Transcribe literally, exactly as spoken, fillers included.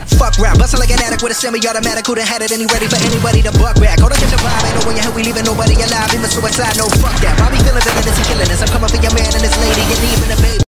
Fuck rap, bustin' like an addict with a semi-automatic. Who done had it and he ready for anybody to buck back. Hold on, get your vibe, ain't no when you hell we leaving nobody alive. Even suicide, no fuck that.